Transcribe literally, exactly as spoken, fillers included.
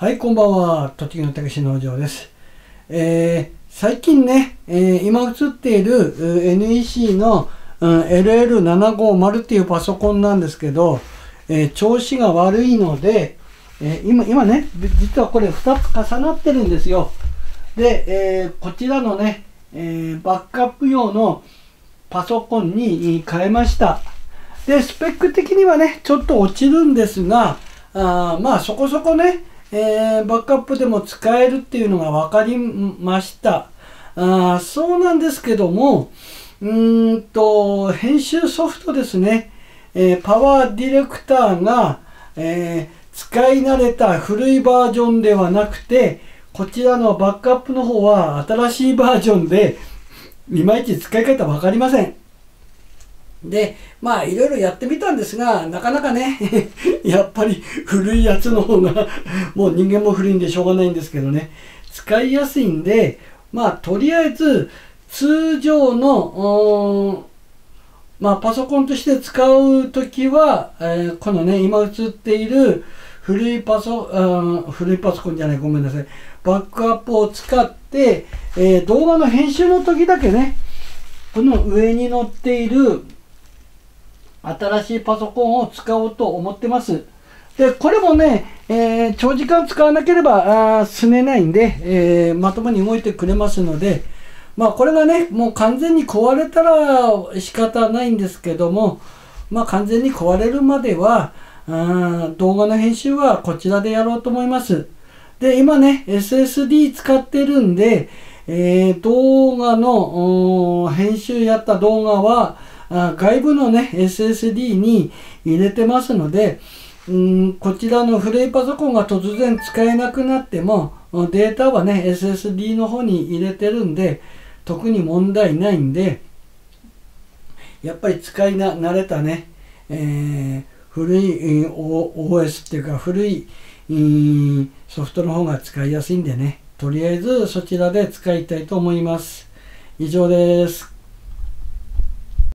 はい、こんばんは。栃木のたけし農場です。えー、最近ね、えー、今映っている エヌイーシー の、うん、エルエルななごーまる っていうパソコンなんですけど、えー、調子が悪いので、えー、今、今ね、実はこれふたつ重なってるんですよ。で、えー、こちらのね、えー、バックアップ用のパソコンに変えました。で、スペック的にはね、ちょっと落ちるんですが、あまあそこそこね、えー、バックアップでも使えるっていうのが分かりました。あそうなんですけども、うーんと、編集ソフトですね。えー、パワーディレクターが、えー、使い慣れた古いバージョンではなくて、こちらのバックアップの方は新しいバージョンで、いまいち使い方分かりません。で、まあいろいろやってみたんですが、なかなかね、やっぱり古いやつの方が、もう人間も古いんでしょうがないんですけどね、使いやすいんで、まあとりあえず通常の、まあパソコンとして使うときは、えー、このね、今映っている古いパソ、うん、古いパソコンじゃない、ごめんなさい。バックアップを使って、えー、動画の編集の時だけね、この上に載っている新しいパソコンを使おうと思ってます。で、これもね、えー、長時間使わなければあすねないんで、えー、まともに動いてくれますので、まあこれがね、もう完全に壊れたら仕方ないんですけども、まあ完全に壊れるまでは、あ動画の編集はこちらでやろうと思います。で、今ね、エスエスディー 使ってるんで、えー、動画の編集やった動画は、あ外部のね エスエスディー に入れてますので、うんこちらの古いパソコンが突然使えなくなってもデータはね エスエスディー の方に入れてるんで特に問題ないんで、やっぱり使いな慣れたね、えー、古い オーエス っていうか古いソフトの方が使いやすいんでね、とりあえずそちらで使いたいと思います。以上です。